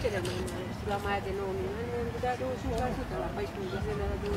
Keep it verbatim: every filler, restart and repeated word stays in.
creștere mai mare. Și la Maia de nouă milioane mi-am dat douăzeci și cinci la sută, la paisprezece zile la douăzeci.